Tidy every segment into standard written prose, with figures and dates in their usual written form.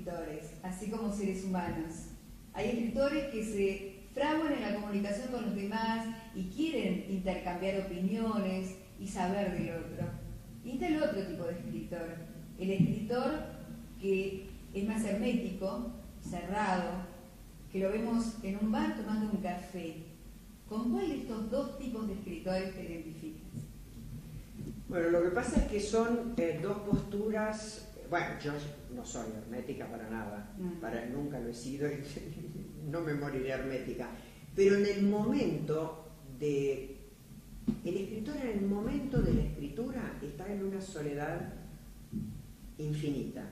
escritores, así como seres humanos. Hay escritores que se fraguan en la comunicación con los demás y quieren intercambiar opiniones y saber del otro. Y está el otro tipo de escritor, el escritor que es más hermético, cerrado, que lo vemos en un bar tomando un café. ¿Con cuál de estos dos tipos de escritores te identificas? Bueno, lo que pasa es que son dos posturas. Bueno, yo no soy hermética para nada, nunca lo he sido y no me moriré hermética. Pero en el momento el escritor en el momento de la escritura está en una soledad infinita.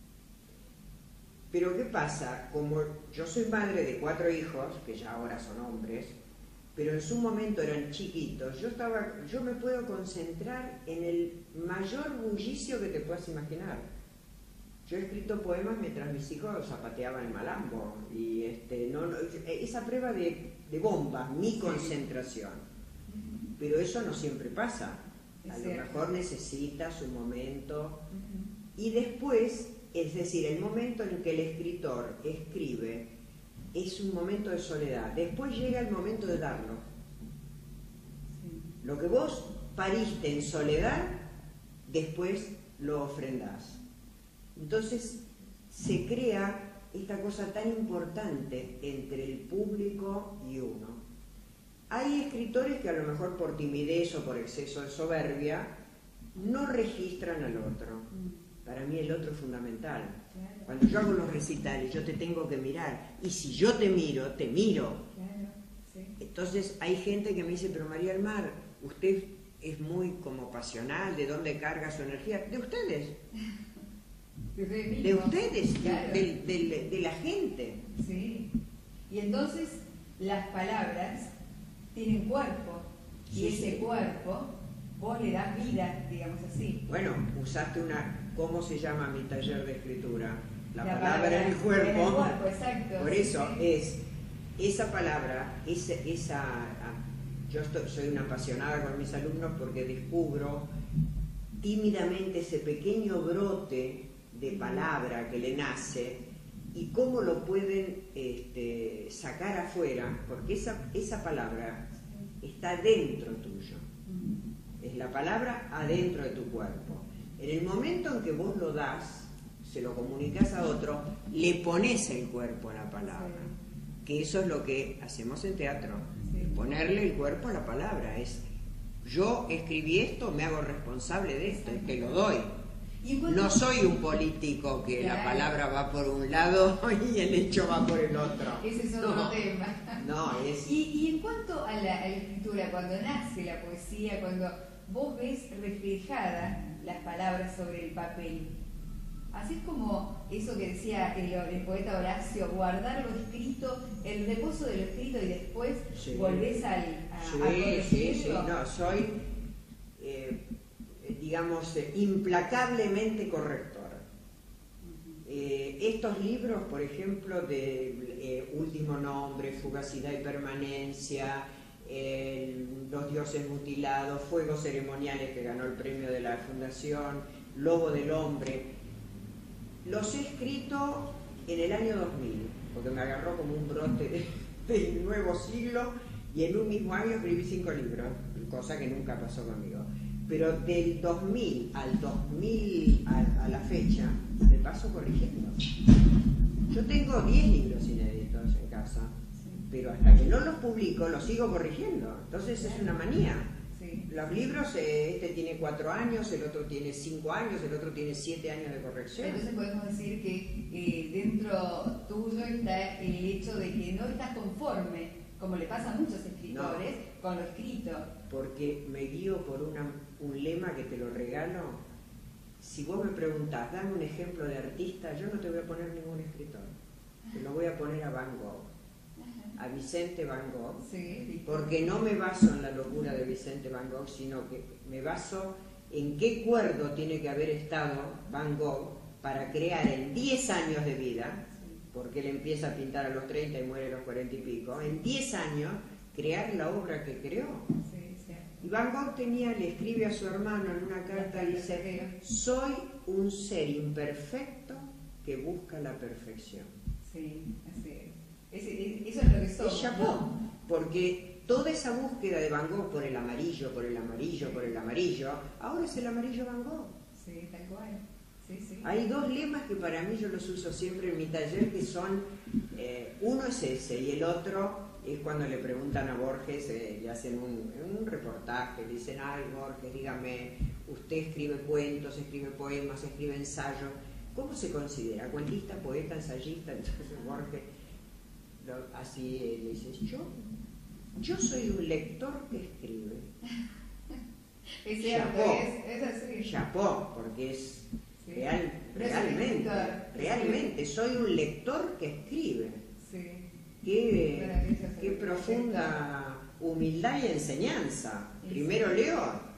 Pero ¿qué pasa? Como yo soy madre de 4 hijos, que ya ahora son hombres, pero en su momento eran chiquitos, yo me puedo concentrar en el mayor bullicio que te puedas imaginar. Yo he escrito poemas mientras mis hijos zapateaban el malambo, y esa prueba de bombas, mi concentración. Pero eso no siempre pasa. A lo mejor necesitas un momento. Y después, es decir, el momento en que el escritor escribe es un momento de soledad. Después llega el momento de darlo. Lo que vos pariste en soledad, después lo ofrendás. Entonces se crea esta cosa tan importante entre el público y uno. Hay escritores que a lo mejor por timidez o por exceso de soberbia no registran al otro. Para mí el otro es fundamental. Cuando yo hago los recitales, yo te tengo que mirar. Y si yo te miro, te miro. Entonces hay gente que me dice, pero María del Mar, usted es muy como pasional, ¿de dónde carga su energía? De ustedes. De ustedes, claro. de la gente. Sí. Y entonces las palabras tienen cuerpo, y ese cuerpo vos le das vida, digamos así. Bueno, usaste ¿cómo se llama mi taller de escritura? La palabra en el cuerpo. En el cuerpo, exacto. Por eso es esa palabra, yo soy una apasionada con mis alumnos porque descubro tímidamente ese pequeño brote de palabra que le nace y cómo lo pueden sacar afuera, porque esa palabra está dentro tuyo. Es la palabra adentro de tu cuerpo. En el momento en que vos lo das, se lo comunicas a otro, le pones el cuerpo a la palabra. Que eso es lo que hacemos en teatro. Ponerle el cuerpo a la palabra. Yo escribí esto, me hago responsable de esto y te lo doy. No soy un político que la palabra va por un lado y el hecho va por el otro. Ese es otro tema. No, es... Y en cuanto a la escritura, cuando nace la poesía, cuando vos ves reflejadas las palabras sobre el papel, así es como eso que decía el poeta Horacio, guardar lo escrito, el reposo de lo escrito y después volvés a corregirlo. Sí, no, soy... digamos, implacablemente corrector. Estos libros, por ejemplo, de Último Nombre, Fugacidad y Permanencia, Los Dioses Mutilados, Fuegos Ceremoniales, que ganó el premio de la Fundación, Lobo del Hombre, los he escrito en el año 2000, porque me agarró como un brote del nuevo siglo, y en un mismo año escribí 5 libros, cosa que nunca pasó conmigo. Pero del 2000 a la fecha, me paso corrigiendo. Yo tengo 10 libros inéditos en casa, pero hasta que no los publico, los sigo corrigiendo. Entonces es una manía. Los libros, este tiene 4 años, el otro tiene 5 años, el otro tiene 7 años de corrección. Entonces podemos decir que dentro tuyo está el hecho de que no estás conforme, como le pasa a muchos escritores, con lo escrito. Porque me guío por un lema que te lo regalo. Si vos me preguntás, dame un ejemplo de artista, yo no te voy a poner ningún escritor. Te lo voy a poner a Van Gogh, a Vicente Van Gogh, porque no me baso en la locura de Vicente Van Gogh, sino que me baso en qué cuerdo tiene que haber estado Van Gogh para crear en 10 años de vida, porque él empieza a pintar a los 30 y muere a los 40 y pico, en 10 años crear la obra que creó. Y Van Gogh le escribe a su hermano en una carta, dice: soy un ser imperfecto que que busca la perfección. Sí, así es. Eso es lo que somos. Es Chapó, porque toda esa búsqueda de Van Gogh por el amarillo, por el amarillo, por el amarillo, ahora es el amarillo Van Gogh. Sí, tal cual. Sí, sí. Hay dos lemas que para mí yo los uso siempre en mi taller, que son, uno es ese y el otro es cuando le preguntan a Borges, le hacen un reportaje, le dicen, ay Borges, dígame, usted escribe cuentos, escribe poemas, escribe ensayos, ¿cómo se considera? ¿Cuentista, poeta, ensayista? Entonces Borges así le dice, yo soy un lector que escribe. Es cierto, Chapó, es así. Chapó, porque es Sí. realmente soy un lector que escribe. Sí. Qué profunda humildad y enseñanza. Primero leo